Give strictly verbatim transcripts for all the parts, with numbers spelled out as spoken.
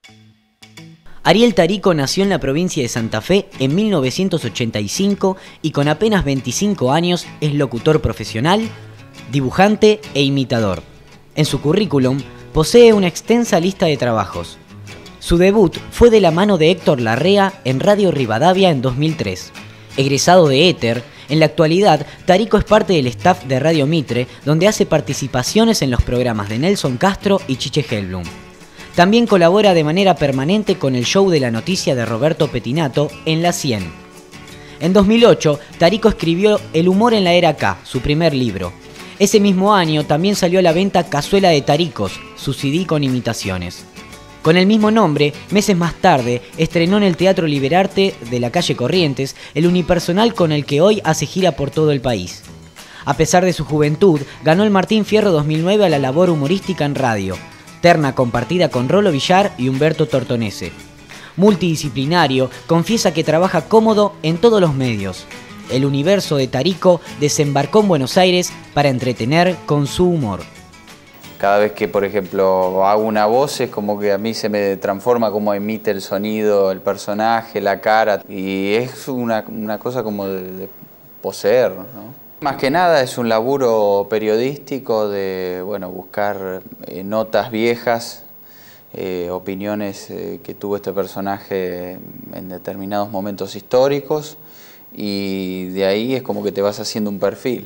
Ariel Tarico nació en la provincia de Santa Fe en mil novecientos ochenta y cinco y con apenas veinticinco años es locutor profesional, dibujante e imitador. En su currículum posee una extensa lista de trabajos. Su debut fue de la mano de Héctor Larrea en Radio Rivadavia en dos mil tres. Egresado de Éter, en la actualidad Tarico es parte del staff de Radio Mitre, donde hace participaciones en los programas de Nelson Castro y Chiche Helblum. También colabora de manera permanente con el show de la noticia de Roberto Petinato en La cien. En dos mil ocho, Tarico escribió El humor en la era K, su primer libro. Ese mismo año también salió a la venta Cazuela de Taricos, su C D con imitaciones. Con el mismo nombre, meses más tarde, estrenó en el Teatro Liberarte de la calle Corrientes el unipersonal con el que hoy hace gira por todo el país. A pesar de su juventud, ganó el Martín Fierro dos mil nueve a la labor humorística en radio, terna compartida con Rolo Villar y Humberto Tortonese. Multidisciplinario, confiesa que trabaja cómodo en todos los medios. El universo de Tarico desembarcó en Buenos Aires para entretener con su humor. Cada vez que, por ejemplo, hago una voz es como que a mí se me transforma como emite el sonido, el personaje, la cara. Y es una, una cosa como de, de poseer, ¿no? Más que nada es un laburo periodístico de, bueno, buscar eh, notas viejas, eh, opiniones eh, que tuvo este personaje en determinados momentos históricos, y de ahí es como que te vas haciendo un perfil.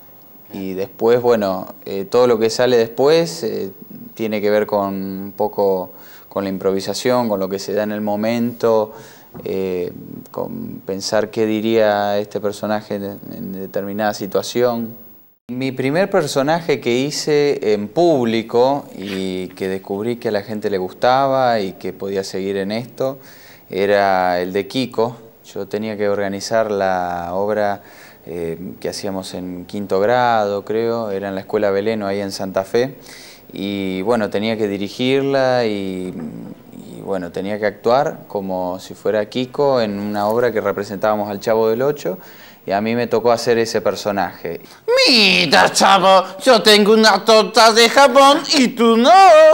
Y después, bueno, eh, todo lo que sale después eh, tiene que ver con un poco con la improvisación, con lo que se da en el momento, eh, con pensar qué diría este personaje en, en determinada situación. Mi primer personaje que hice en público y que descubrí que a la gente le gustaba y que podía seguir en esto era el de Kiko. Yo tenía que organizar la obra eh, que hacíamos en quinto grado, creo, era en la Escuela Beleno, ahí en Santa Fe, y bueno, tenía que dirigirla y, y bueno, tenía que actuar como si fuera Kiko en una obra que representábamos al Chavo del Ocho, y a mí me tocó hacer ese personaje. Mira, chavo, yo tengo una torta de jamón y tú no.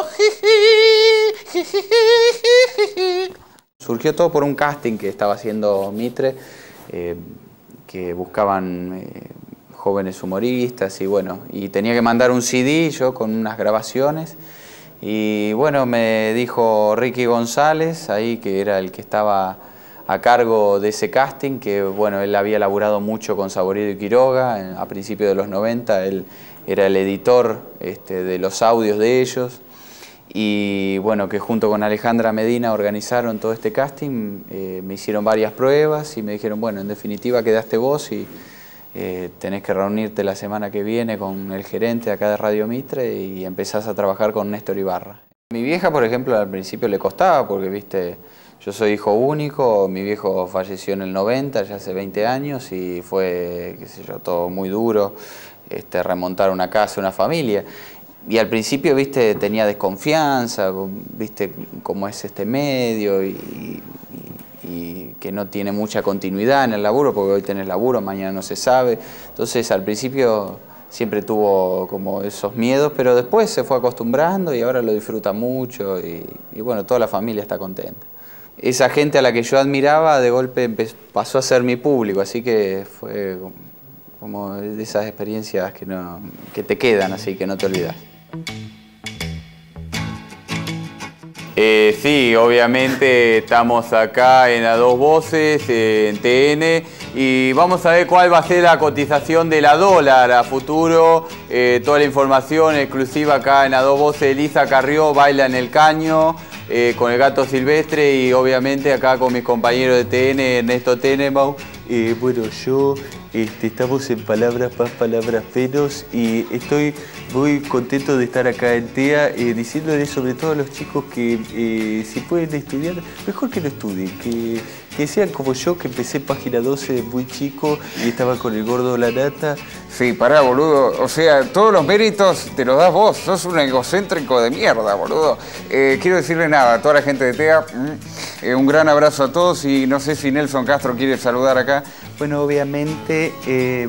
Surgió todo por un casting que estaba haciendo Mitre, eh, que buscaban eh, jóvenes humoristas y bueno, y tenía que mandar un C D yo con unas grabaciones, y bueno, me dijo Ricky González, ahí que era el que estaba a cargo de ese casting, que bueno, él había laburado mucho con Saborido y Quiroga, a principios de los noventa, él era el editor este, de los audios de ellos, y bueno, que junto con Alejandra Medina organizaron todo este casting, eh, me hicieron varias pruebas y me dijeron, bueno, en definitiva quedaste vos y eh, tenés que reunirte la semana que viene con el gerente acá de Radio Mitre y empezás a trabajar con Néstor Ibarra. Mi vieja, por ejemplo, al principio le costaba porque, viste, yo soy hijo único, mi viejo falleció en el noventa, ya hace veinte años, y fue, qué sé yo, todo muy duro, este, remontar una casa, una familia. Y al principio, viste, tenía desconfianza, viste cómo es este medio y, y, y que no tiene mucha continuidad en el laburo, porque hoy tenés laburo, mañana no se sabe. Entonces, al principio siempre tuvo como esos miedos, pero después se fue acostumbrando y ahora lo disfruta mucho y, y bueno, toda la familia está contenta. Esa gente a la que yo admiraba, de golpe pasó a ser mi público, así que fue como de esas experiencias que, no, que te quedan, así que no te olvidas. Eh, sí, obviamente estamos acá en A Dos Voces, eh, en T N, y vamos a ver cuál va a ser la cotización de la dólar a futuro. Eh, toda la información exclusiva acá en A Dos Voces. Elisa Carrió baila en el caño eh, con el Gato Silvestre, y obviamente acá con mis compañeros de T N, Ernesto Tenenbaum. Eh, bueno, yo... Este, estamos en Palabras Más, Palabras Menos, y estoy muy contento de estar acá en T E A, eh, diciéndoles sobre todo a los chicos que eh, si pueden estudiar, mejor que no estudien, que, que sean como yo, que empecé en Página doce de muy chico y estaba con el Gordo La Nata. Sí, pará, boludo, o sea, todos los méritos te los das vos, sos un egocéntrico de mierda, boludo. Eh, quiero decirle nada a toda la gente de T E A, mm, eh, un gran abrazo a todos, y no sé si Nelson Castro quiere saludar acá. Bueno, obviamente, eh,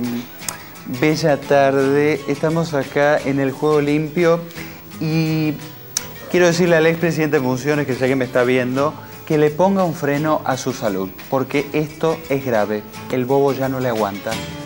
bella tarde, estamos acá en el Juego Limpio, y quiero decirle al expresidente en funciones, que sé que me está viendo, que le ponga un freno a su salud, porque esto es grave. El bobo ya no le aguanta.